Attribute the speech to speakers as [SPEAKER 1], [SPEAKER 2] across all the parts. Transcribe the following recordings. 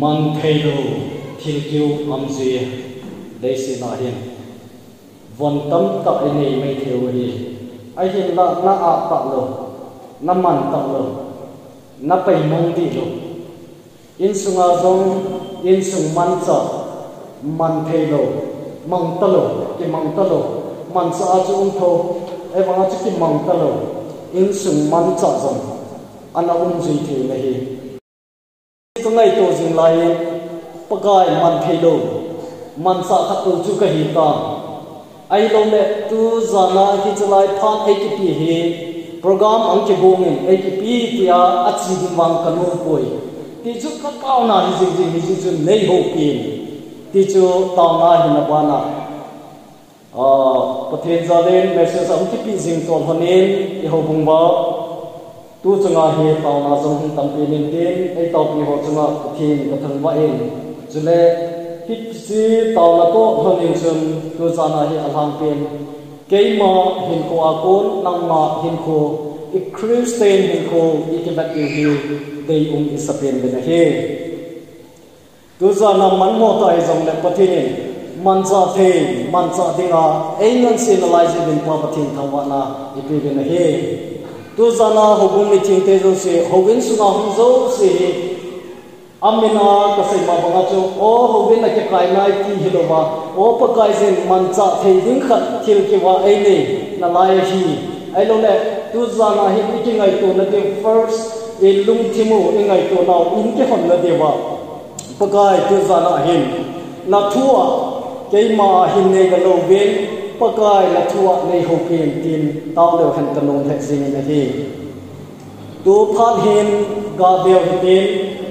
[SPEAKER 1] man thei lo thil kiu am ji dei si na hin von tam ta nei mai theu hi ai hin la na a ta lo na man ta lo na pai mong di lo in sunga zong in sung man cha man thei lo mang ta lo ki mang ta lo man sa chu um tho ai wanga chu ki mang ta lo in sung man cha zong ana ji thi na hi tu ngai to jing lai pakai man thei lo man sa kha tu chu ka hi ta ai lo le tu zana ki chalai phan ai ki pi hi program ang ke bongin ai ki pi tia achi din wang kanu poi ti chu ka pau na ni jing chu nei ho pi ti chu taw na hin na ba na pathen zalen message ang ki pi jing ton honin i ho bung ba tu chunga he taw na jong tam pi nin tin ai taw pi ho chunga pathen ka thang ba en chule hit si taw na to honin chun tu zana hi alang pen keima hin ko akon nang ma hin ko i Christian hin ko i ke bat hi dei isapen ben he tu zana man mo tai jong le pathin man cha the man cha dinga engan sinalize bin pa pathin thawa na i pe ben he tu zana hobung mi thing te jo se hobin sunga hum zo se amina ka sai ma banga chu o hobin na ke kai nai ti hilowa o pa kai zen man cha thei ding khat thil ke wa ai ne na lai hi ai lo le tu zana hi ki ngai to na de first e lung thimu ngai to na in ke hon na de wa pa kai tu zana hin na thua ke ma hin ne ga lo ven pa kai la thua nei ho pen tin taw le han kanong the sing na hi tu phan hin ga bel hin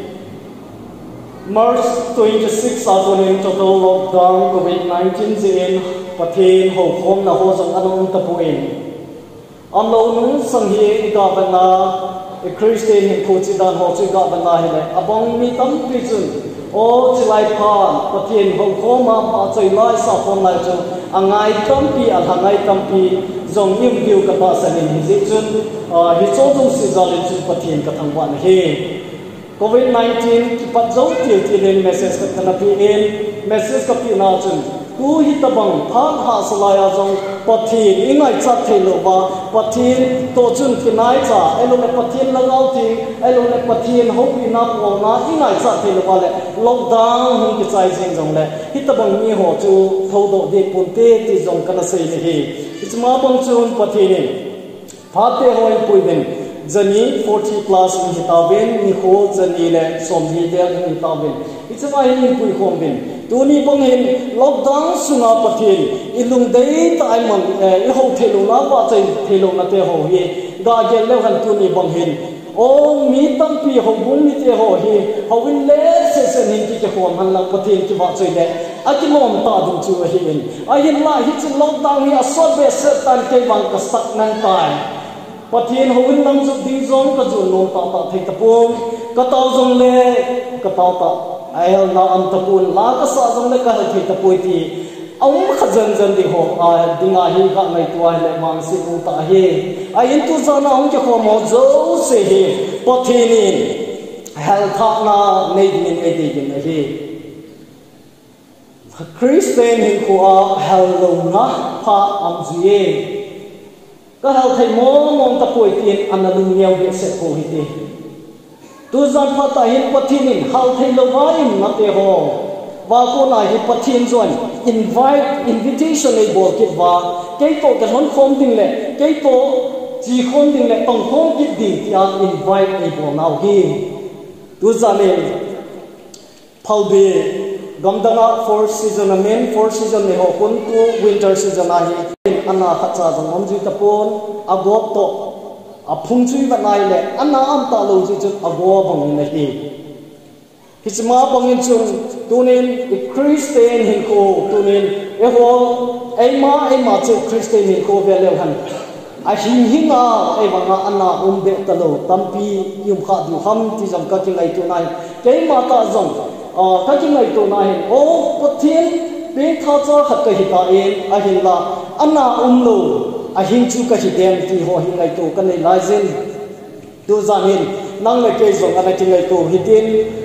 [SPEAKER 1] March 26 azonin total lockdown COVID-19 zin pathin ho khom na ho jong anong tapuin amlo nung sanghi ga bana e Christian hin phuchi dan ho chi ga bana hi le abong mi tam pi chun o chilai phan pathin ho khoma pa chai lai sa phon lai chu angai tam pi al hangai tam pi jong nim diu ka pa sanin hi ji chun hi cho jong si zalin chu pathin ka thangwan he COVID-19 ki pat zo til message ka kana pi in message ka pi na chun tu hi tabang phang ha salaya jong pathin ingai chat thelo ba pathin to chun kinai cha elo le pathin lagau thi elo le pathin ho pi na ko na ingai chat thelo ba le lockdown hi ki chai jing jong le hi tabang mi ho chu thodo de punte ti jong kana sei le hi isma bang chun pathin phate hoi puiden Zani 40 plus in hitaben ni kho zani le somhi de in hitaben it's why in pui khom bin tuni bangin lockdown sunga pathin ilung dei tai man I ho thelu na pa chai thelu na te ho hi ga gel le han tuni bangin o mi tam pi ho bun mi te ho hi ho win le se se nin ki ke khom han la pathin ki ba chai le akimom ta du chu hi in ayin la hi chin lockdown hi asot be se tan ke bang ka sak nan tai pathin hovin nam chu ding zong ka chu non ta ta thei tapum ka taw zong le ka taw ta ai na am tapun la ka sa zong le ka thei tapui ti aum kha jan jan di ho a dinga hi ka ngai tuwa le mang si u ta he ai in tu za na ong ke kho mo zo se he pathin in hel tha na nei min e de gen he Christian hin ko a hel lo na pha am ji ka hal thai mong ta poi tin analung nyau ge se ko hi te tu zan pha ta hin pathin in hal thai lo wa in na te ho wa ko na hi pathin zon invitation ei bol kit wa ke to ka hon khom ding le ke to ji khom ding le tong khom kit ding ya invite ei bol now hi tu zan le phal be gamdana four season ne ho kun tu winter season a hi ana khacha jong om ji tapon agop to aphung chui ba nai le ana am ta lo ji chu ago bang ne hi hisma bangin chung tunin Christian hin ko tunin e ho ma chu Christian hin ko ve le han a hin a e wanga ana de ta lo tampi yum kha du ham ti jam ka ki ngai tu nai ke ma ta jong ka ki ngai tu nai o pathin be tha cha khat ka hi ta en a hin la ana lo a hin chu ka hi dem ti ho hi ngai tu ka nei la zen tu zanin nang le ke zong ana ki ngai tu hi tin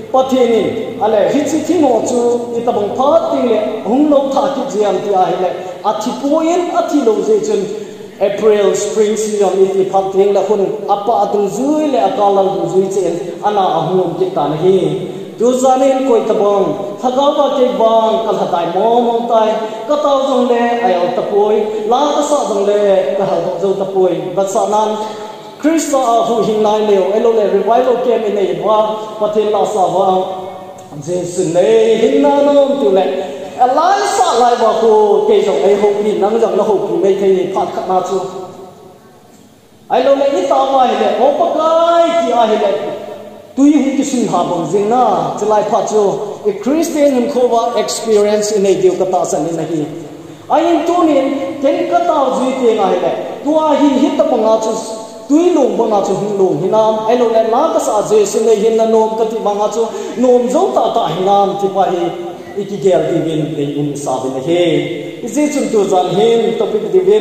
[SPEAKER 1] pathianin ale hichi thimo chu itabang phating le hunglo tha ki jiam ti a hele athi poin athi lo je chun April spring season iti phating la khun apa atung zui le akalal du zui chen ana ahum ki tan hi tu zanin koi tabang thagawa ke bang kal hatai mom tai ka taw jong le ayo tapoi la ka sa jong le ka ha zo tapoi bat sa nan Krista hu hing nai leo elo le revival came in nei wa pathin la sa wa Jesus nei hing na nom tu le lai sa lai wa ko ke jong ai ho ki nang jong na ho ki mai thei phat khat na chu ai lo le ni ta ma le o pa kai ki a hele tui hu ki sin ha bang jing na chlai pha chu a Christian in khova experience in a diu ka ta san ni hi ai in tu ni ken ka ta ji te nga hele tua hi hit ta panga chu tui lung banga chu hing lung hinam ai lo le la ka sa je sin nei hin na nom ka ti banga chu nom zo ta ta hinam ti pa hi ikigel ti vin te in sa bin he isi chun tu zan hin topic ti vin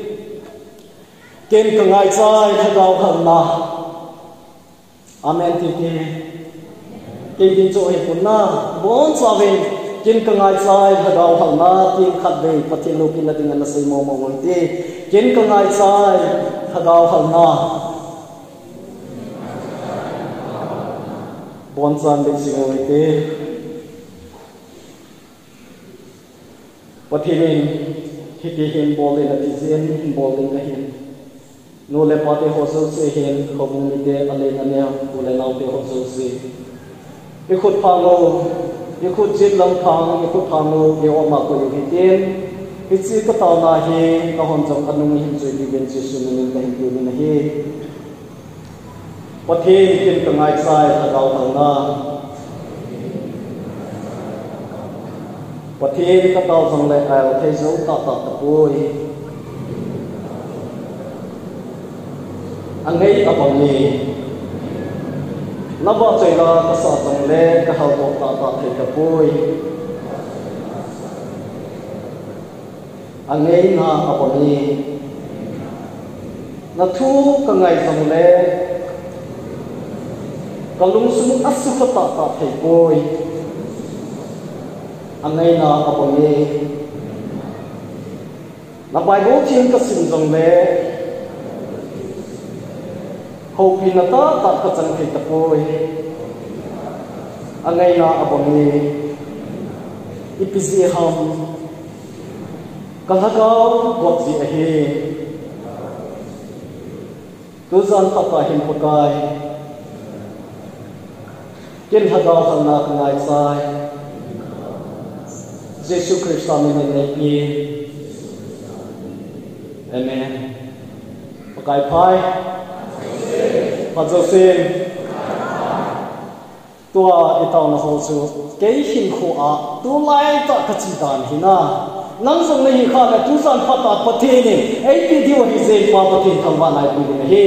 [SPEAKER 1] ken ka ngai chai thagaw khal na amen ti ke din cho he punna bon savin ken ka ngai chai thagaw khal na tin khat be pathin lo kin na ding na sei mo mo ngol ti ken ka ngai chai thagaw khal na bon san de singoi te pathimin hiti hin bolin ati zen bolin ka hin no le pate hoso se hin khobung ni de ale ane ule nau te hoso se ikhut phango ikhut jit lam phang ikhut phango ye oma ko yu hitin hitsi ka taw na hi ka hon jong anung hin choi di ben jesu ni ka hin du ni hi pathin kin ka ngai sai thagaw thang na pathin ka taw jong le ai thei zo ta ta ta poi angai abang ni naba choi la ka sa jong le ka hau to ta ta thei ta poi angai na abang ni na thu ka ngai jong le ka lung sum asu ka ta ta thei poi angai na abang ni na Bible chin ka sim jong le ho pin na ta ta ka chang thei ta poi angai na abang ni ipisi ham ka hakaw wat ji a hi tu zan ta ta hin pakai ken hakaw hal na ka ngai sai Jesus Christ amen ni amen pakai pai Pajosin tua itaw na ho chu ke hin kho a tu lai ta ka chi dan hina nang song nei kha la tu san phata pathe ni ai ti dio hi ze pa pathe thang ba lai pu ni he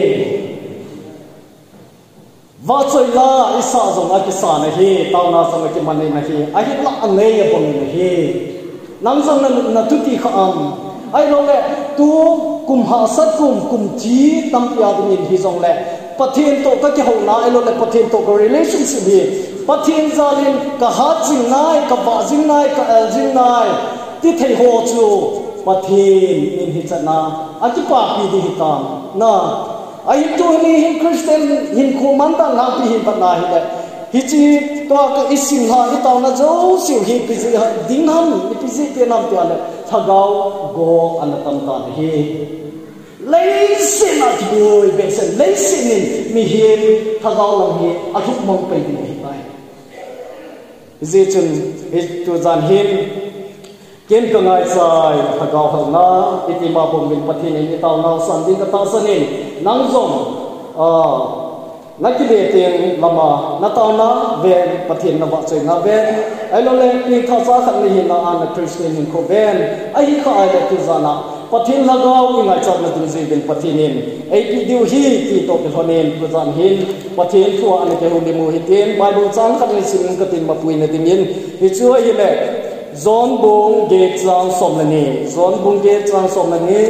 [SPEAKER 1] va choi la isa zong a ki sa na hi taw na sang ki man na hi a hi la an nei ya bong ni hi nang song na tu ti kha am ai lo le tu kum ha sat kum chi tam pya din hi zong le pathin to ka ki ho na elo le pathin to ko relationship hi pathin zalin ka ha jing nai ka ba jing nai ka al jing nai ti thei ho chu pathin in hi chana a ki pa pi di hitam na ai tu ni hin Christian hin khu man ta na pi hin pa na hi le hi chi to ka isin ha hi taw na zo siu hi pi ji ding ham pi ji te nam te ale thagaw go an tam ta hi lấy xin là vui về sự lấy xin mi hiền thà gạo lòng hiền à thúc mong bày đi bài dễ chừng hết tu gian hiền kiến cơ ngài sai thà gạo hằng na ít mà bồng mình bắt thiên này tao nào sản đi cái tao sản này nắng rồng nãy cái đề tiền làm mà nãy tao na về bắt thiên là vợ chơi na về ai lo lên đi thao giá khăn này hiền là anh là Christian hiền khổ về ai khai ai là tu gian na pathin lagaw ingai chak na tu ben pathinin ai pi diu hi ti to pe honen puzan hin pathin thua an ke hu limu hitin Bible chang khat ni sin ka tin ma pui na timin hi chu hi le zon bung ge chang som la ni zon bung ge chang som la ni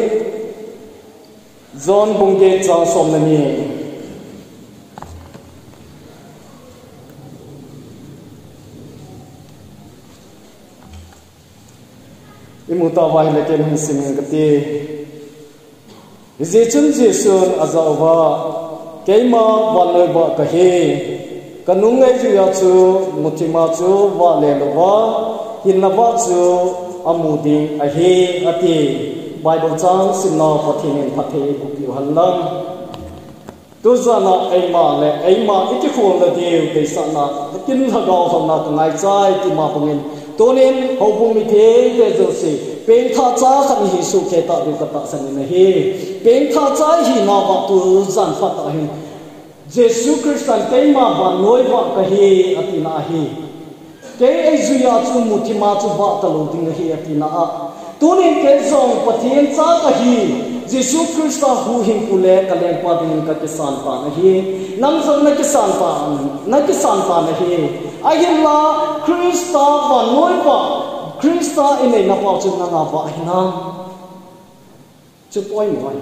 [SPEAKER 1] zon bung ge chang som la ni imuta vai le ken hin sim ka ti jechun jesun azawa keima waloi ba ka he kanung ngai ju ya chu mutima chu wa le lo wa hin na ba chu amudi a he ati bible chang sinna pathin pathe ku pi halam tu zana eima iki khol la de ke sana tin ha ga so na ngai chai ti ma pungin tonin hobung mi the de zo se pen tha cha khan hi su ke ta du ka ta san ne he pen tha cha hi na ba tu zan fa ta hin jesu christian keima ba noi ba ka he atina hi ke ai zu ya chu mutima chu ba ta lo ding hi atina a tonin ke song pathian cha ka hi jesu christa hu him pule kaleng pa ding ka kisan pa na hi nam zong na kisan pa na hi ayin la christa ba noi ba christa in na pa chu na nga ba hina chu poi moi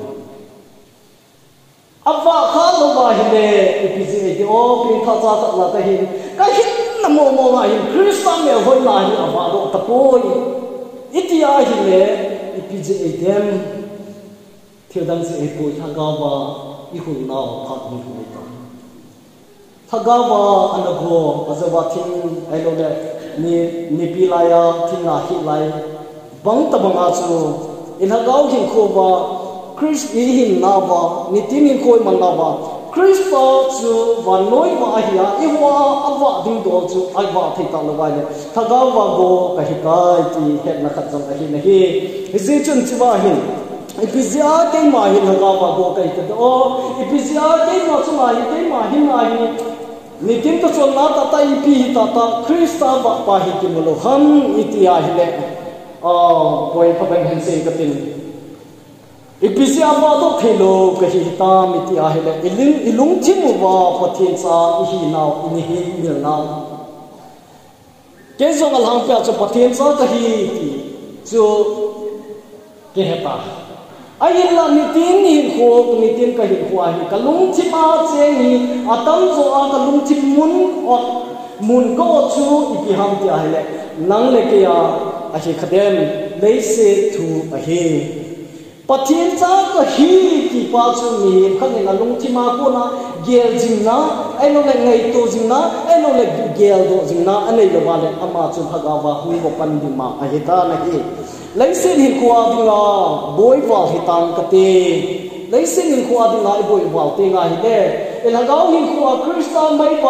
[SPEAKER 1] ava kha lo ba hi le ipiji de o pin tha cha ta la ta hi ka hin na mo ma hi christa me hoi la hi ava do ta poi itia hi le ipiji dem theo đăng sẽ bồi thằng cao và ít hồn nào phát huy người ta thằng cao và anh cô bây giờ vào thiên ai đâu đấy ni pi lại à thiên là hít lại bằng tập bằng áo chú in thằng cao hiện cô và Chris in nào và ni tin in cô mà nào và Chris vào chú và nói và ai à ít hoa áp vào đinh đồ chú ai vào thì tao là vậy thằng cao và cô cái cái thì hết là khát trong cái này gì chuyện chỉ vào hiện ipizia ke ma hin ga ba go kai ta o ipizia ke ma chu ma ke ma hin ma hi ni tin to chon na ta ta ipi ta krista ba pa hi ki molo ham itia hi le boy phaben hen se ka tin ipizia ba to khelo ka hi ta itia hi le ilung chin wa pathin sa hi naw ni hi mil naw ke zo al hang pya chu pathin sa ka hi chu ke heta ayin la nitin ni kho nitin ka hi khwa hi kalung chima che ni atam zo a kalung chim mun ko chu ipi ham ti a hele nang le ke ya a hi khadem leise thu a he pathin cha ka hi ki pa chu ni khane na lung chima ko na gel jing na ai no le ngai to jing na ai no le gel do jing na anei lo ba le ama chu phaga wa hu bo pan di ma a he ta na hi leisin hin khuwa dinga boy wal hitang kate leisin hin khuwa dinga boy wal te nga hi de elagau hin khuwa kristan mai pa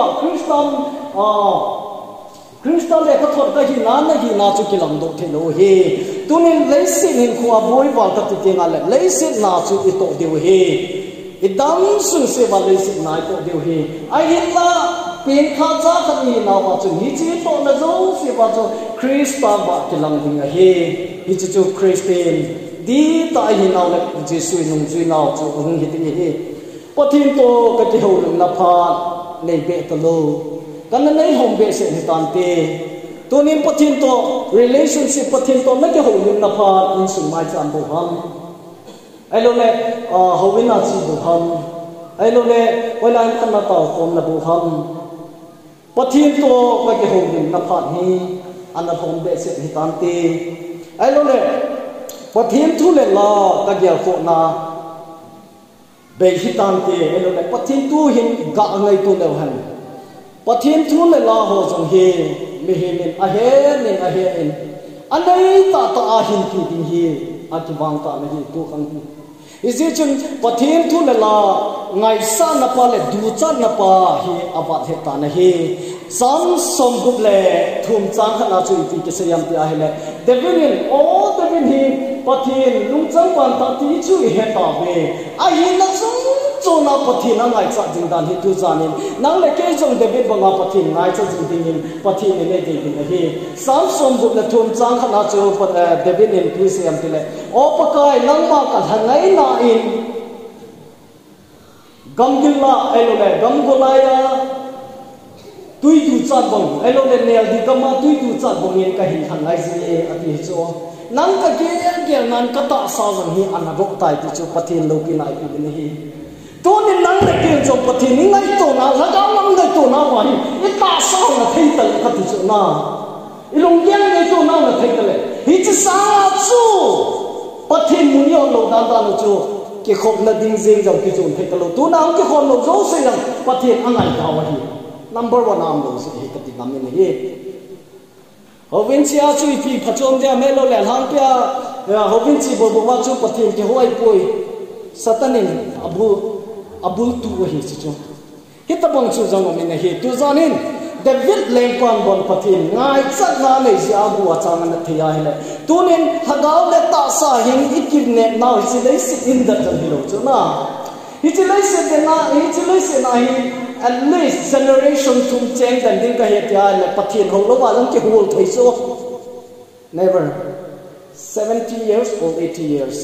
[SPEAKER 1] kristan le ka thot ka hi na chu kilam do the lo he tunin leisin hin khuwa boy wal ka te nga le leisin na chu i to de he idam sun se ba leisin na to de he ai hin la pen kha cha ka ni na wa chu hi chi to na zo se ba chu kristan ba kilang ding he hichi chu Christian di ta hi naw le Jesu nung zui naw chu hung hi ti hi pathin to ka ti ho na pha nei be to lo kan nei hom be se ni tan te to nin pathin to relationship pathin to na ke ho na pha in sum mai chan bo ham ai lo le ho win na chi bo ham ai lo le wai lai kan na taw kom na bo ham pathin to ka ke ho na pha hi an na hom be se ni tan te ai lo le pathin thu le la ka gel kho na be hitan te ai lo le pathin tu hin ga ngai tu le han pathin thu le la ho jong he me he nen a he en anai ta a hin ki ding hi a ki wang ta na hi tu khang isi chun pathin thu le la ngai sa na pa le du cha na pa hi awa the ta na hi sam som gup le thum chang khana chu ti ke sayam ti a hele devin o devin hi pathin lung chang wan ta ti chu he ta be a hi na chung cho na pathin na ngai cha jing dan hi tu janin nang le ke jong devin banga pathin ngai cha jing ding pathin ne de din hi sam som gup le thum chang khana chu devin in tu sayam ti le o pakai nang ma ka hangai na in gamgilla elole gamgolaya tui tu chat bong elole nel di kama tui tu chat bong in ka hin hangai ji ati cho nang ka ge nan ka ta sa jang hi an ro tai ti chu pathin lo ki nai pi ni hi to ni nang le ke cho pathin ni ngai to na la ga lam de to na wa hi i ta sa na thei tal ka ti chu na ilong yang ne to na na thei tal hi chi sa chu pathin mun yo lo dan dan chu ki khop na ding jing jong ki chun thei talo tu na ki khon lo zo se yang pathin angai ka wa hi number 1 am lo se hi ka ti ngam ni hi hovin chia chu pi phachom dia me lo le hang pya hovin chi bo bo wa chu pathin ki hoi poi satanin abul tu hi chi chu hita bang chu jang mi na hi tu zanin David lengkwan bon pathin ngai chat na le sia bu achang na thia hele tunin hagaw le ta sa hing ikir ne na hi le sit in the hilo chu na hi le sit na hi at least generation tum cheng dan ding ka he tia le pathin ho lo wa lang ki hul thai so never 70 years or 80 years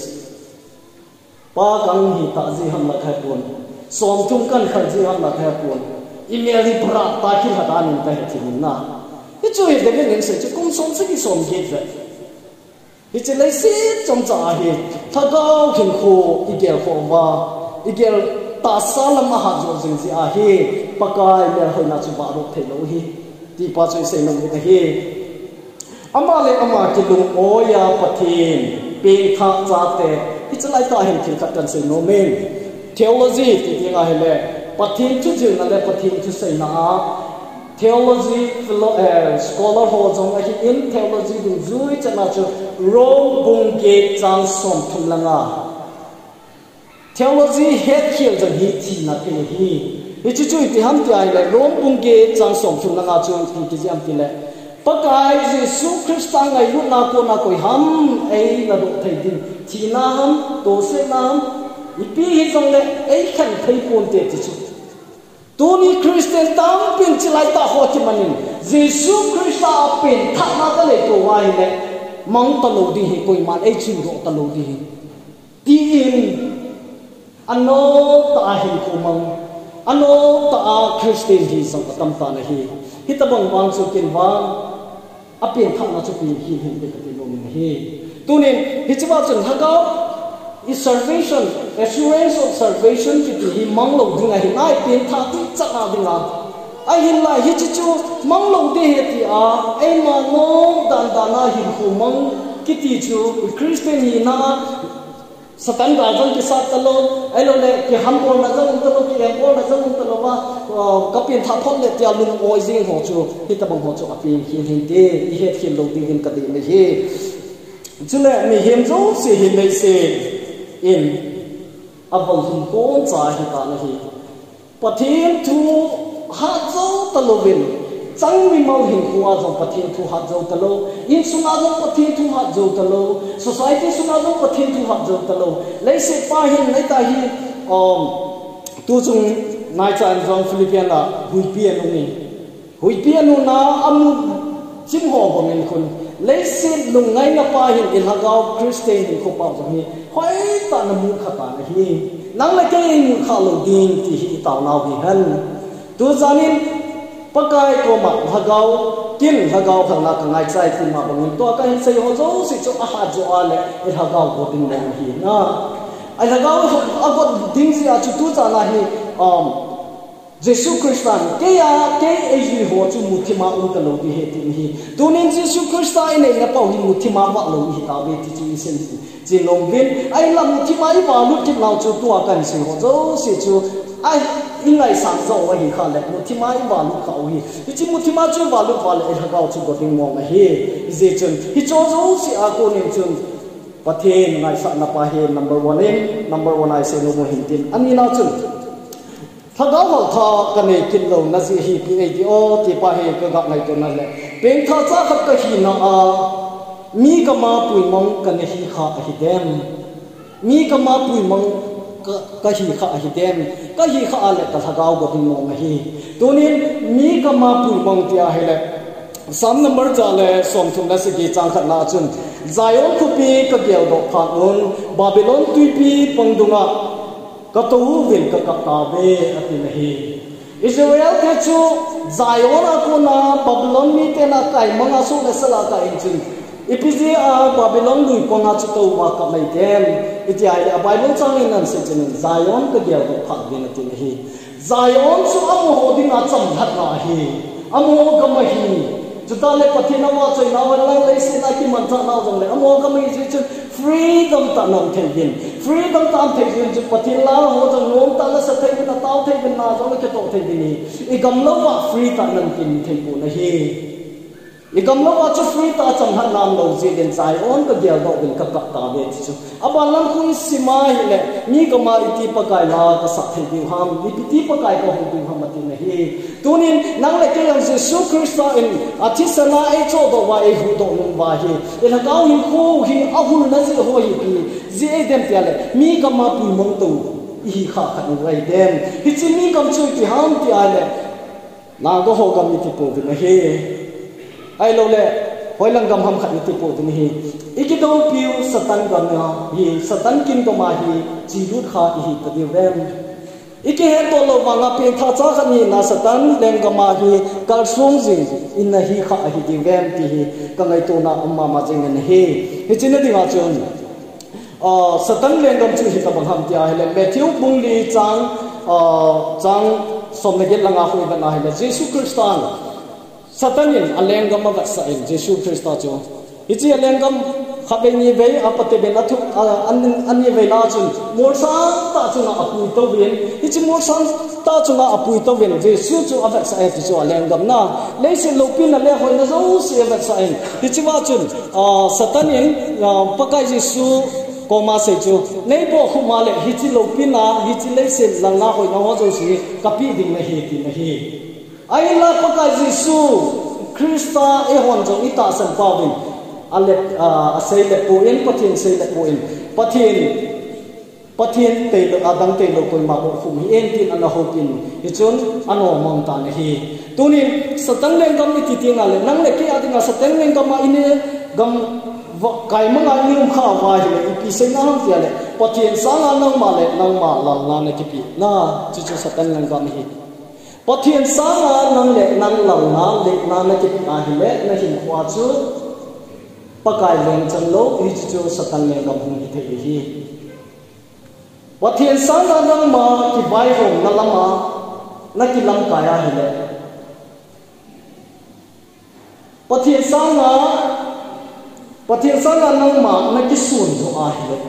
[SPEAKER 1] pa gang hi ta ji ham la khai pun som tum kan khal ji ham la khai pun email hi pra ta ki hada nin ta he thin na hi chu hi de nin se chu kum som se ki som ge ve hi che lai si chom cha hi thagao khin kho igel kho wa igel ta salam ma ha jo jing ji a hi pakai le ho na chu ba ro the lo hi ti pa chu se no ni hi ama le ama ki lung oya pathin pe tha cha te hi chalai ta hin thil khat kan se no men theology ti nga hele pathin chu jil na le pathin chu sei na theology scholar ho jong a in theology du zui chana chu Rome bung ge chang som thum langa theology head khiel jang hi thi na ke hi chu chu ti ham ti ai le Rome bung ge chang som thum langa chu ti jam ti le pakai Jesu Christa ngai lu na ko ham ei na do thai din thi na ham to se nam ipi hi jong le ei khan thai pon te ti chu Tuni Christian tam pin chilai ta ho chi manin Jesu Christa pin tha na ka le to wai le mang ta lo di hi koi man ei chin ro ta lo di hi ti in ano ta hi ko mang ano ta Christian hi sang tam ta na hi hi ta bang wang chu kin wang a pin tha na chu pin hi hi ka ti lo min hi tunin hi chi ba chun ha ga is salvation assurance of salvation ki hi mang lo dinga hi nai pin tha ti chana dinga ai hin lai hi chu chu mang lo de he ti a ai ma no dan dana hi khu mang ki ti chu Christian hi na satan ga jang ki sat talo ai lo le ki ham ko na jang talo ki em ko na jang talo wa ka pin tha thon le ti a lung oi jing ho chu hi ta bang ho chu a pin hi de hi he khi lo ding ka de me hi chu le mi hem zo se hi le se in abang hum ko cha hi ta na hi pathin thu ha zo talovin chang mi mau hin khuwa zo pathin thu ha zo talo in sunga zo pathin thu ha zo talo society sunga zo pathin thu ha zo talo le se pa hin nei ta hi tu chung nai chan jong philippine la hui pi anu na amu chim ho bo men khun le se lung ngai na pa hin in hagao Christian hin ko pa zo hi hoi ta na mu kha ta na hi nang la ke mu kha lo ding ti hi ta naw hi han tu zanin pakai ko ma hagao kin hagao khang na ka ngai chai ti ma bang to ka hin sei ho zo si cho a ha jo ale in hagao ko ding na hi na ai hagao a ko ding si a chu tu cha na hi Jesu Christa ke ai ho chu muthima ta lo di he ti hi tunin Jesu Christa nei na pau hi muthima wa lo hi ta be ti chi sen chi long bin ai la muthima I ba lu ki lao chu tu a kan si ho zo si chu ai ingai sang zo wa hi kha le muthima I ba lu kha hi chi muthima chu ba lu fa le ha ga chu go ding mo ma hi je chun hi cho zo si a ko nin chun pathen ngai sa na pa he number 1 ai se no mo hin tin ani na chun Hagao hal tha kane kin lo na si hi pi ai o ti pa he ka ga ngai to na le pen tha cha khat ka hi na a mi ka ma pui mong kane hi kha a hi dem mi ka ma pui mong ka hi kha a hi dem ka hi kha a le ta hagao go ding mong hi tunin mi ka ma pui mong ti a he le sam number cha le som thum na si ki chang khat na chun Zion khu pi ka gel do pha un Babylon tui pi pangdunga ka to vin ka ta be ati nahi Israel ke chu Zion ko na Babylon mi te na kai manga su le sala ka inchin ipiji a Babylon lui ko na chu to wa ka mai tem iti ai a Bible chang in nan se chen Zion ka gel ko pha bin ati nahi Zion chu am ho ding a cham hat na hi am ho ka ma hi chúng ta lấy pathin nào chơi nào vẫn lấy xin ai kim thọ nào giống lấy amo cái mình chỉ freedom ta nằm thấy gì freedom ta thấy gì chúng pathin lao hồ trong ngôn ta là sẽ thấy cái tao thấy cái nào giống cái tổ thấy gì ý cầm lâu mà free ta nằm tin thấy bộ này ý cầm lâu mà cho free ta chẳng hạn làm đầu gì đến trái ôn cái điều đó mình cặp ta biết chứ aban làm cũng simai lệ ni cái mà iti pakai là cái sắc thấy điều ham iti pakai có hình điều ham tin này tu nên năng lại cái yang Jesus Christ in atisana ai cho đồ vai hu đồ nung vai in hao hi khu hi ahul na gì hoi hi gì dem tia lệ mi cái mà pi mong tu hi kha khan vai dem hi chi mi kam chui ki ham ti ai lệ na go ho kam ti po vi na he ai lo lệ hoi lang gam ham khat ti po tu ni hi ikito piu satan gam na hi satan kin to ma hi chi lut kha hi ta di dem iki he to lo wanga pe tha cha khan ni na satan leng gam ma hi kal sung jing in na hi kha hi di dem ti hi ka ngai to na amma ma jing ne he hi chin na di nga chon satan leng gam chu hi ta bang ham ti a hele Matthew bung li chang som ne gel langa hui ba na hele Jesus Christan Satanin alengam ma sa in Jesus Christ ta cho ichi alengam khabe ni ve apate ben athu an ni ve la chun mor sang ta chuna apui to ben ichi mor sang ta chuna apui to ben Jesus chu avak sa ti cho alengam na leise lopin ale hoi na zo se avak sa in ichi wa chun Satanin pakai Jesus koma se chu nei bo khuma le hichi lopin na hichi leise langa hoi na ho zo si kapi ding na hi ti na hi ai la pakai Jesu Krista e hon jong ita san pawin ale asai le poin pathin sei le poin pathin te lo adang te lo koi ma bo khum hi en tin ana ho pin hi chon ano mong ta ne hi tunin satan leng gam ni ti ti na le nang le ki adinga satan leng gam ma ine gam kai ma ngai ni kha wa hi le pi sei na ham ti ale pathin sa na nang ma le nang ma lang na ne ki pi na chi chu satan leng gam hi pathian sanga nang le nang lang na le na na ki na hi le na hin khwa chu pakai leng chan lo hi chu satan le gam hi the hi pathian sanga nang ma ki bai hom na lama na ki lam kaya hi le pathian sanga nang ma na ki sun zo a hi le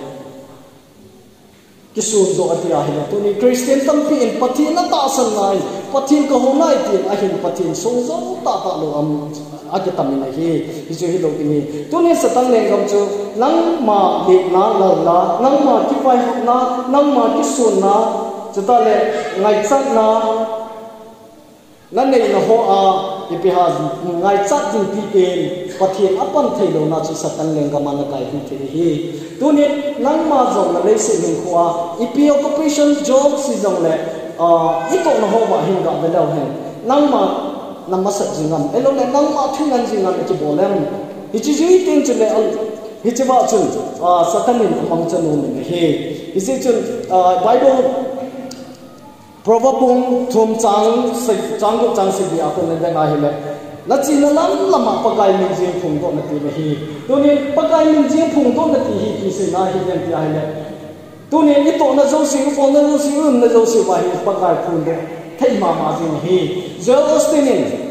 [SPEAKER 1] kisun do atia hi to ni Christian tampi in pathin na ta san nai pathin ko honai tin a hin pathin so zo ta lo am a ke tam na hi chu hi lo ni to ni satan leng gam chu nang ma le na la la nang ma ki pai na nang ma ki sun na chu ta le ngai chat na nan nei na ho a ipihas ngai chat din pi pen pathin apan thailo na chu satan leng gam na kai hi hi tunin nang ma zong na le se ning khwa ipi occupation job si zong le iko na ho ba hin ga belo hen nang ma namasa jingam elo le nang ma thunan jingam ki bolem ichi ji tin chule al hichi ba chun satanin amang chanu ne he isi chun bible probabung thum chang go chang si dia ko ne ga hi le na chi na lam lama pakai min jing phung do na ti me hi tu ni pakai min jing phung do na ti hi ki se na hi den ti ai le tu ni ni to na zo si ko na zo si na zo si ba hi pakai phung do thai ma jing hi Joel Austin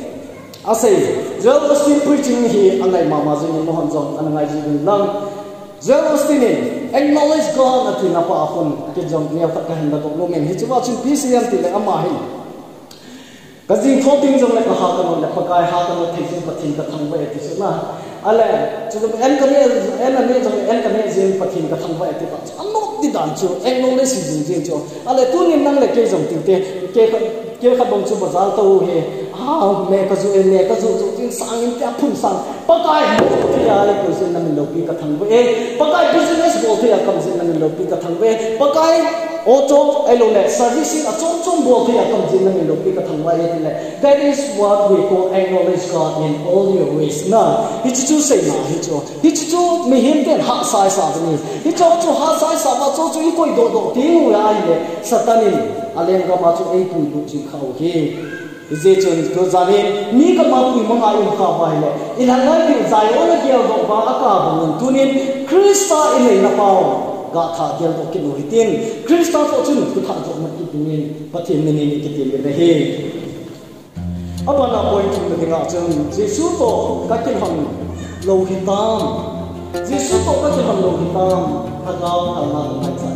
[SPEAKER 1] preaching hi anai ma jing no han jong anai jing lang Joel Austin acknowledge God na ti na pa khon ki jong ne ta ka hin da ko men hi chuwa chin PCM ti le ama hi kazing thoping jong le ka ha ka no le pakai ha ka no thai jing pathin ka thang ba ti su na ale chu en ka ne jong en ka ne jing pathin ka thang ba ti pa anok ti dan chu acknowledge jing chu ale tu ni nang le ke jong ti te ke kha bong chu bazar to he me ka zu jing sang in ta phun sang pakai ti ya le ko sin na min lo pi ka thang ba pakai business bo ti ya kam sin na min lo pi ka thang ba pakai auto elone servicing a chong bo ti ya kam sin na min lo pi ka thang ba that is what we call acknowledge God in all your ways na hi chu sei na hi chu me him ten ha sai sa ni hi chu ha sai sa ba chu i koi do ti hu ya ile satanin aleng ka ma chu ei pu lu chi khau he je chon ko zane mi ka ma pu ma ai kha ba ile ilan na ki zai ona ki do ba aka bu tunin Krista ile na pao ga tha gel do ki no hitin Krista to chun ku tha jo ma ki tunin pathin ni ki ti le he Abana point chung na tinga chung Jesu to kakin hang lo hitam Jesu to kakin hang lo hitam agaw kalna mai sa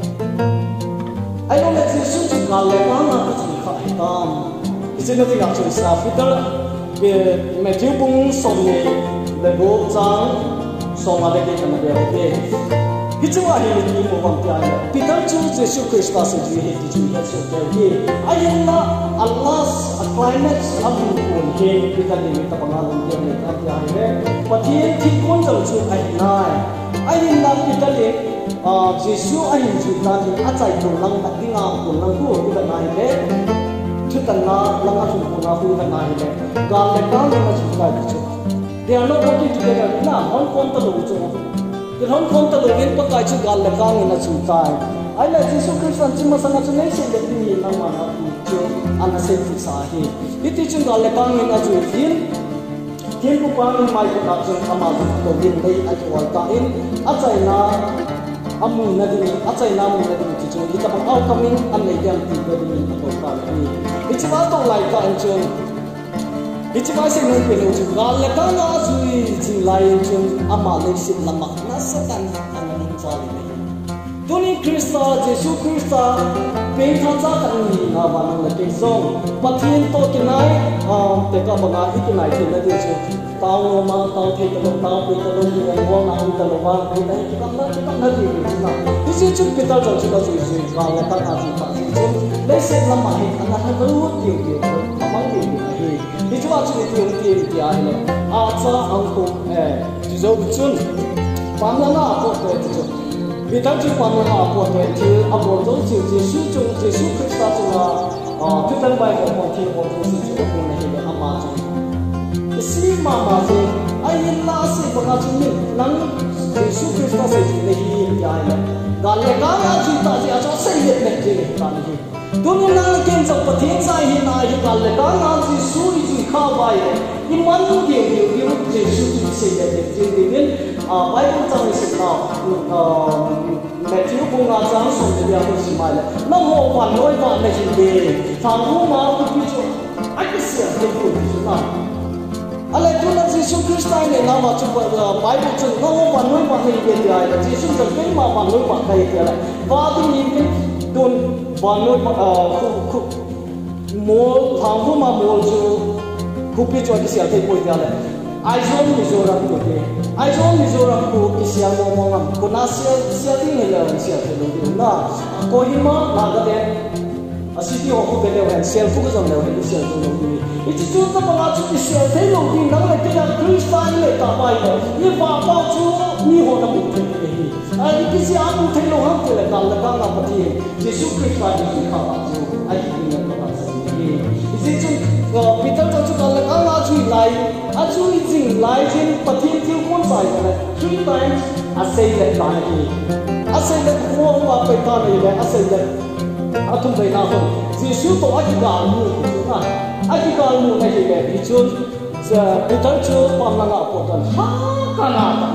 [SPEAKER 1] ai lo na Jesu chu kale na na chu kha hitam isina tinga chung sa Peter be Matthew bung som ni le go chang som ale ke kana be te hichwa hi ni mo bang pya Peter chu Jesu Christ sa ji he ji he so ke ayna Allah a climax of kun ke Peter ni ta pangalan dia ni ta pya he pathian thi kon jal chu ai nai ayna Peter le Jesu ai ji ta ni a chai tu lang ta dinga kun lang ku ida nai le chu tan na lang a chu ku na hu ta nai le ga le ka le ma chu ta chu they are not working together na on kon ta lo chu the hon kon ta lo in pa kai chu gal la kang na chu tai ai la Jesu Christ an chi ma sang chu nei se de ni na ma na chu an se ti sa hi iti chu gal la kang na chu tin ku pa ni mai ka chu ama to din dei a chu wal ta in a chai na amu na din a chai na mu na din chi chu ita pang out coming an nei dem ti de ni to ta ni ichi ma to lai ka an chu ichi ma se no pe no chu gal la kang na chu chi lai chu ama le sin lama na sa tan an ni cha ni Tuni Krista Jesu Krista pe tha cha kan ni na ba na ke song pathian to kinai te ka banga ikinai te na de chu tao no ma tao the ka tao pe ka lo ni wa na hu ta lo ba pe dai ki kam na di ni na isi chu pital cha chu ka chu ji ka la ta ka chu pa chu le se la ma hi ana na ka lu ti ti ko amang ti ni hi hi chu wa chu ti ti ai le a cha ang ko ji zo bu chun pa na na ko te chu Peter chu pa na po te ti a bo zo chu Jesu chu Jesu Christa chu na Peter bai ko mo ti mo chu chu ko na hi ama chu isi ma ma se ai la se ba na chu ni nang Jesu Christa se ji ni ya ya ga le ga na chu ta ji a cho se ye ne ji ta ni Dunu na ken sa pathian sa hi na hi ga le ga na Jesu ji kha bai ni man ge Jesu ji se ye ji ni Bible chang is now Matthew bung na chang som de ya ko si mai na mo wan noi ba na hin de thang hu ma ku pi chu ai ke sia de ku chu na ale tu na Jesu Christ ne na ma chu Bible chu na mo wan noi ba ni de ya da Jesu chu pe ma wan noi ba dai ya la ba di ni ke don wan noi ba ku mo thang hu ma mo chu ku pi chu ke sia de ku ya la Aizon Mizoram ko ke Aizon Mizoram ko isya mo mo ngam ko na siya ting le siya te lo na Kohima Nagade asiti ho ko bele wan siya fu ko jam le wan siya to lo ni iti chu ta ba chu siya te lo ni nang le te ya Christian le ta ba ye ba ba chu ni ho na mu te ni ai ki siya mu te lo ham te le ka la ka na pa ti Jesu Christ ni ka ba chu ai ki ni ka ba sa ni iti chu Peter to chu ka la ka na chu lai Actually, it's like in particular one side, 3 times I say that Banaki. I say that more about Petani, I say that Atumbe Naho. See, shoot to Akigal Moon. Akigal Moon, I get it. Peter Chu, Pamana Potan. Ha, Kanata.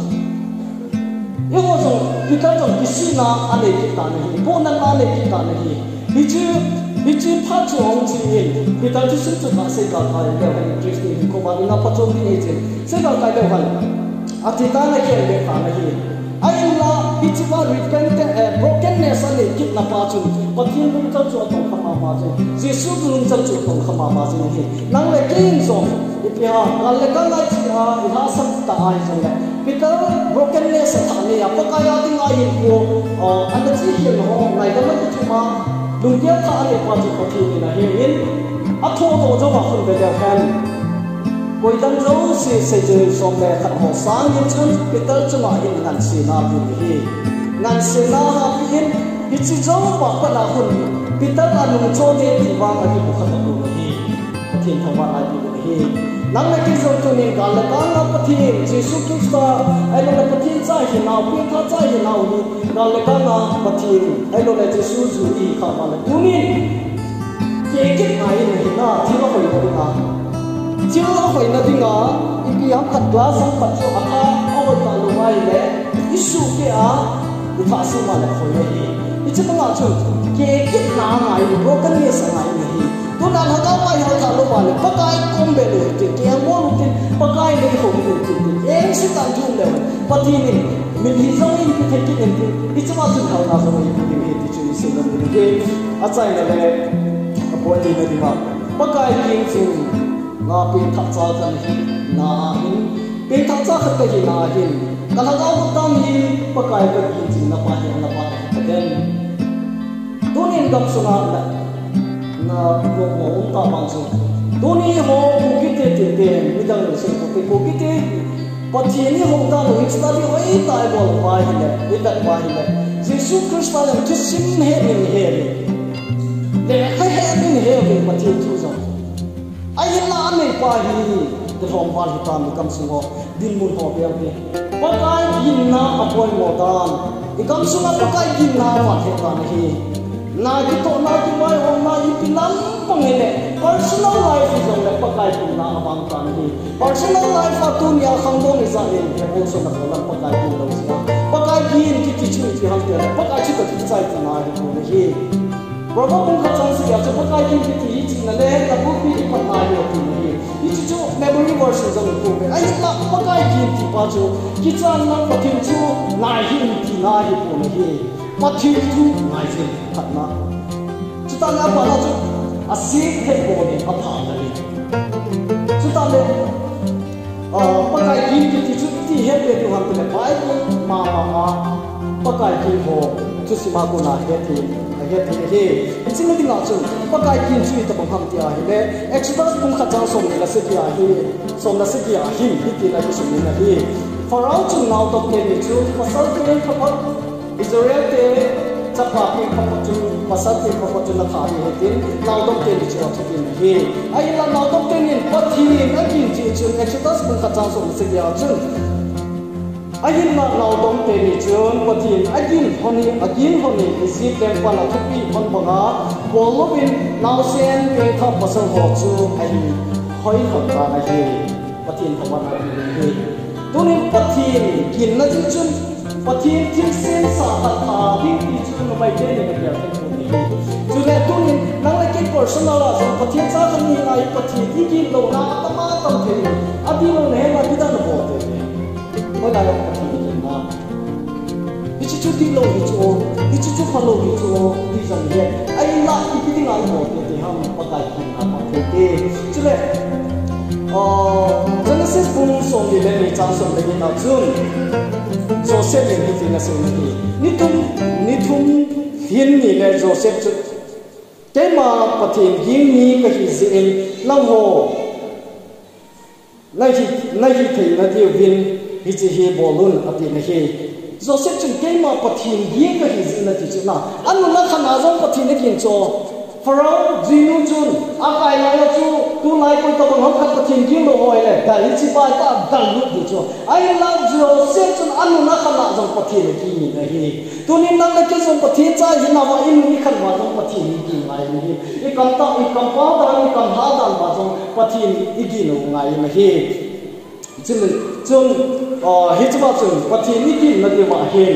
[SPEAKER 1] It was Peter of Kisina, Alekitani, Ponana Alekitani. Bici pacu orang sini, kita tu sentuh tak segal kaya lepas Kristi, kau baru nak pacu ni je, segal kaya lepas. Atita nak kaya lepas lagi. Ayatlah bici baru brokenness ane kita pacu, patien belum tercu atau kama pacu, Yesus belum tercu atau kama pacu ni. Nang lekin song, ipiah, kalau kalau dia ihasam tak ayat je. Kita brokenness ane apa kaya tinggal itu, anda sihir orang lain dalam cuma Lung dia tak ada pasti pasti ni lah. Ini, atau tu jauh aku belajar kan. Kau dan jauh sejauh sampai kat hosang itu kita cuma ini ngan sena ini, ngan sena ini. Itu jauh apa nak pun kita anu jauh ni tiba lagi bukan aku lagi. Pasti thawat lagi lagi. Nang lagi jauh tu ni kalau kalau pasti Yesus Kristus, ayat pasti cai hinau, kita cai hinau ni. Kalau kalau pasti ayat Yesus juri kamal. Dunia kekit air ni na, tiba kau itu na. Tiba kau itu na, ini yang kedua sampai tu apa awal kalau mai le, isu ke itu pasti malah kau ini. Itu tengah tu kekit nama ini, broken ni sangat ini. tu nan ha ka mai ha tha lo ma le pakai kom be lo ti ke mo lu ti pakai le ho ti ti eng si tan ju le pati ni min hi zong in ki theki en ti ichma tu ha na so ni ki ti chu ni se lo ni ke a chai na le a po ni na di ma pakai king chu na pin thak cha kan hi na hin pin thak cha khat ka hi na hin kana ga u tam hi pakai ka king chu na pa hi na pa den tu ni gam su na ko mo ta ma chu tu ni ho ku ki te mi dang se ko te ko ki te pati ni ho ta lo ich ta di oi tai bol pa hi le i dat pa hi le Jesus Christ ta le tu sim he ni he le ha he ni he le pati tu zo ai la me pa hi de hom pa hi ta mi kam su ho din mun ho be be pa kai yin na apoi mo dan i kam su na pa kai yin na wa he ta na hi na ki to na ki mai om na i pilam pangile personal life is on the pakai tu na abang tan hi personal life atu ya khang do ni sa in ke also na ko lang pakai tu lo sa pakai kin ki ki chu ti hang te pakai chi ko ti sai ti na hi ko hi robo kung kha chang si ya chu pakai kin ki ti chi na le ka bu pi pa na hi ti ni hi chi chu memory version zong ko be ai la pakai kin ti pa chu ki chan na pa tin chu na hi ti na hi ko hi pati tu ngai se khatna chuta na pa na chu asik he bo ni apha na ni chuta le pakai kin ki chu ti he pe tu han te bai ma pakai kin bo chu si ma ko na he ti he chi ni na chu pakai kin chu ta bang ham ti a he le exodus kum kha chang som ni la se ti a hi som na se ti a hi ti na ki som ni na hi farao chu now to ke ni chu pasal ke ni khapat Israel te chapa ke khapatu pasat ke khapatu na thari hetin naudom te ni chu athin hi ai la naudom te ni pathi na kin chi chu exodus kun kha chang so se ya chu ai la naudom te ni chu pathi agin honi isi te pala thupi hon banga bolobin nausen ke kha pasal ho chu ai hoi hon ta na hi pathin thawana hi tunin pathin kin na chu pati tin sen sa ta di ti chu no mai de ne ya ni chu le tu ni nang le ke personal la so pati cha kan ni ai pati di ki lo na ta ma ta the adi lo ne ma di da no bo te mo la lo pati ni na ni chu di lo ni chu fa lo ni chu di sang ye ai la ki di ngai bo te ha ma pa kai ki na ma te chu le Genesis pun som di le ni chang som le na chun Joseph ni ti na se ni thum hin ni le Joseph chu ke ma pathin ging ni ka hi zin lang ho lai hi thei na ti win hi chi hi bolun ati na hi Joseph chu ke ma pathin ging ka hi zin na ti chu na anu na khana zong pathin ni kin cho Farao jinu chun akai la chu tu lai ko to bang khat pathin ging lo hoi le dal chi pa ta dal lu di chu ai la Joseph chun anu na khana zong pathin ki ni na hi tu ni nang la ke zong pathin cha hi na wa in ni khan wa zong pathin ki ngai ni i kam pa da ni kam ha dal ba zong pathin i gi no ngai na hi chun hi chu ba chun pathin ni ki na de wa hin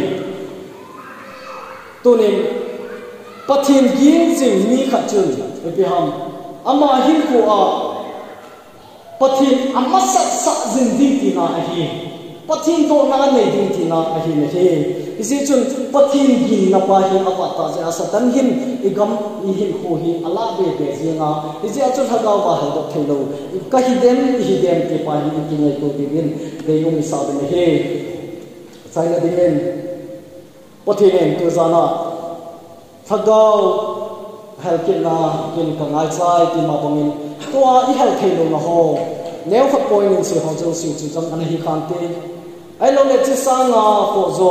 [SPEAKER 1] tu ni pathin ging jing ni kha chun be ham ama hin ko a pathin amma sa jing di ti na hi pathin to na nei di ti na hi ne he isi chun pathin ging na pa hi apa ta ja satan hin igam I hin ho hi ala be be jinga isi achun ha ga ba ha do thelo ka hi dem ti pa hi ki nei to ti bin de yum sa be ne he sai na din pathin to zana thagau helkina kin kangai chai ti ma bangin tua I hel thelo na ho neu khat point in se ho jo si chu jang an hi khan te ai lo le chi sa nga ko zo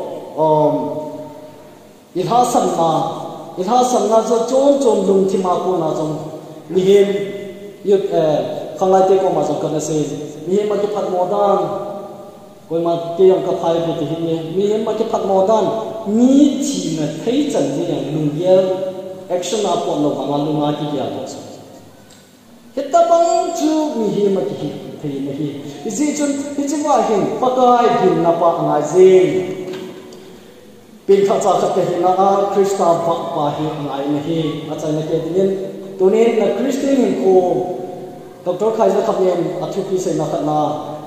[SPEAKER 1] I ha san na zo chon lung thi ma ko na jong ni hem yut khangai te ko ma jong kan se ni hem ma ki phat mo dan koi ma ke yang ka thai be ti hi ni hem ma ki phat mo dan ni chi na thei chan ni yang lung ye action up on lo bang lu ma ki ya to heta bang chu mi hi ma ki thei na hi isi chun hi chi wa hin pakai din na pa ngai je pin tha cha ka hi na krista pa hi ngai na hi a chai na ke din ตัวนี้นักคริสเตียนโคดร.ใครจะขับเองอธิพิเศษนักนา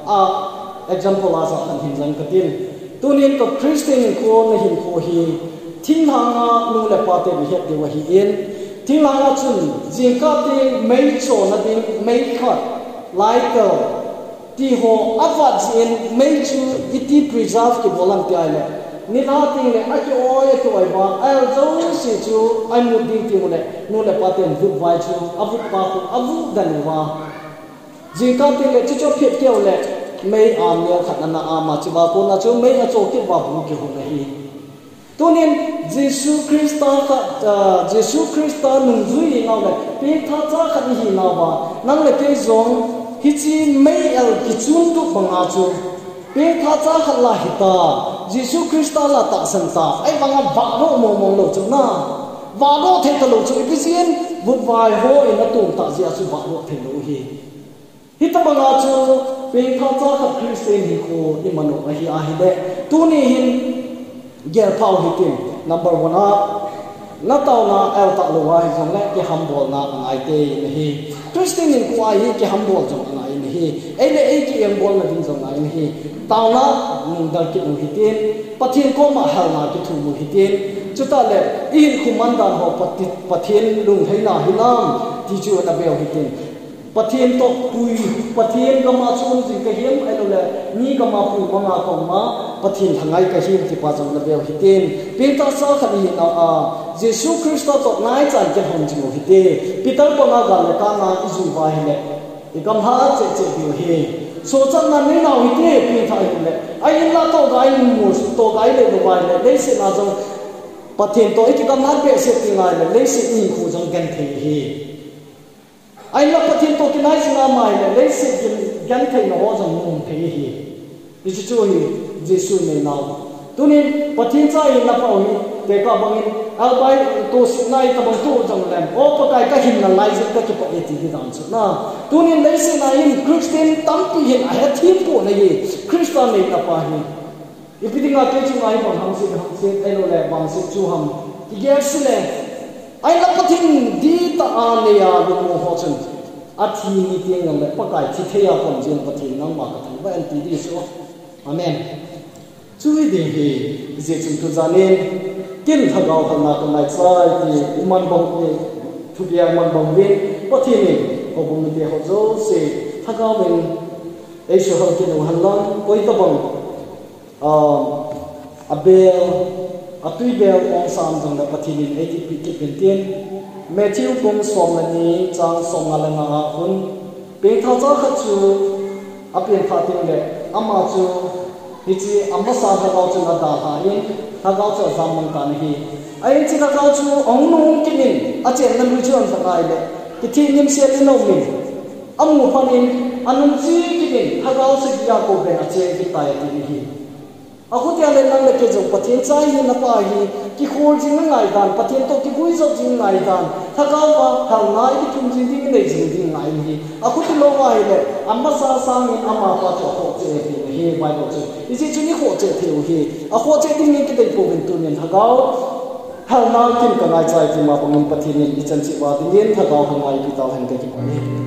[SPEAKER 1] example อาสาขันหินจังกตินตัวนี้กับคริสเตียนโคในหินโคฮีทิ้งทางนู่นแหละปาเตวิเหตุเดียวฮีเอ็นทิ้งทางจุนจิงกัดที่ไม่โจนัดไม่ขัดไลค์ที่หัวอัฟวัดจีนไม่จูอิติ preserve ที่บอลันที่ไอเลยนี่ท่าทิ้งเลยไอ้ที่โอ้ยตัวไอ้บ้าไอ้เจ้าสิจูไอ้มุดดิ้งที่มันเลยนู่นแหละปาเตนดุบไว้จูอาวุธปาคุอาวุธดันว่าจิงกัดที่เลยจะจบเพียบเกี่ยวเลยไม่อาเมียขัดนั่นอามาจิบาคนนะจูไม่อาโจกิบาบุกิหุ่นเลยตัวนี้เยซูคริสต์เยซูคริสต์นุ่งจุยน่าเลยเป็นท่าจ้าขัดหินน่าว่านั่นเลยเป็นจงฮิจิไม่กิจุนตุบังอาจูเป็นท่าจ้าขัดลาหิตาเยซูคริสต์ละตักสันตาไอ้บังอาบาโรมองโลจุน่าบาโรเทตโลจุอีพิเศษบุตรวายโฮอินตุตาเสียจูบาโรเทโลฮีฮิตบังอาจูเป็นท่าจ้าขัดคริสเตียนฮิโคอิมันโอฮีอาฮิเดตัวนี้หินเกี่ยวกับฮิติน number one นัตตาวนาเอลตักลัวให้จงเล่ที่ฮัมบอลนาอันไอเตนี่คริสเตียนกูไอ้ที่ฮัมบอลจงอันไอนี่ไอ้เล่ไอ้ที่ยังบอลมาดิ้งจงไอนี่ตาวนามุงดัลกินฮิตินปะเทียนก็มาเฮลนากิทูมุฮิตินจุดตาเล่อินคุมันดานหอบปะเทียนลุงให้นาฮิลามที่จูนับเบลฮิตินปะเทียนตกปุยปะเทียนก็มาชนสิกะเฮียมไอ้เลยนี่ก็มาปุยมาของมาปะเทียนทางไงกะเฮียมที่ปาจังนับเบลฮิตินเป็นตาสาขันหินเยซูคริสต์ตกนายจันเก็บหงจิโมฮิเตปีตาปงากันเลยกางาอิจูวาฮิเลอีกำหาเจเจบิวเฮโซจันนั้นนี่นาฮิเตปีทายฮิเลไอ้ละโตไกมูสโตไกเลยดูไว้เลยเลสินาจงปะเทียนโตอีกกำหาเปเสติงายเลยเลสิอินคูจงกันเทเฮไอ้ละปะเทียนโตกินายสินาไม่เลยเลสิกันเทนโฮจงมุงเทเฮดิจิจูฮีเยซูในนามตัวนี้ปะเทียนใจนับเอาฮีแต่ก็บางทีเอาไปตัวสิ่งไหนก็บางตัวจังเลยโอ้ปะไก่ก็หินนั่นไล่จะก็จะปะเอติที่ดังสุดนะตัวนี้เลยสิ่งไหนคริสเตียนตั้มปีเห็นไอ้ทีมพวกนี้คริสต์ไม่นับไปอีกปีนึงอาเกจิงไอ้บางฮังสิไอ้โน่เลยบางสิจูฮัมอีกอย่างสิเลยไอ้ละปะเทียนดีตาอันเนี่ยดูโมโหจังอาทีนี้เตียงนั่นเลยปะไก่ที่เทียคนเจียนปะเทียนนั่งมากระทั่งว่าอันที่ดีสุดอาเมนช่วยดีให้เจ้าจุดทุจริตกินทั้งเราทั้งนักนักสายที่มันบังเอิญทุกอย่างมันบังเอิญปะที่นี่เขาบังเอิญเขาจะเสียทั้งเราเป็นไอ้ชาวกินหันหลังก็อีกบังอับเบลอัตุยเบลองสามจังเลยปะที่นี่ไอ้ที่พิจิตรเป็นเตียนแม่ที่อุ้มสวมนันนี้จังสวมอะไรมาคุณเป็นท่าจ้าขัดจูอับเป็นท่าติงเลยอามาจูที่จีอัมมาสาธเขาจูนัดดาหายินถ้าเขาจะจำมันกันฮีไอ้ที่เขาจูองนุ่งกินอาเจนนั่นรู้จักสักไงเลยที่นิ่มเสียลินอมินอามุพันินอันนั้นจีกินถ้าเขาสิยาโกเป็นอาเจนที่ตายที่ฮีอาคุที่อะไรนั่งเล็กจุดปะเทียนใจยินนับไปฮีที่โคจริงไงดันปะเทียนโตที่กุยจบจริงไงดันถ้าเขาว่าทางไหนที่ทุ่มจริงที่ไม่จริงจริงไงฮีอาคุที่โลกไงเลยอัมมาสาสามีอามาปะจโคเจฮีไปบอกจูอีสิจุนี่โคเจเทียวฮีอาโคเจที่นี่ก็ได้พูดเป็นตัวเนี่ยถ้าเขาทางนั้นกินกันไงใจที่มาปงปะเทียนอีจันจิวาที่เนี่ยถ้าเขาทางไหนพิจารณากันกี่ปี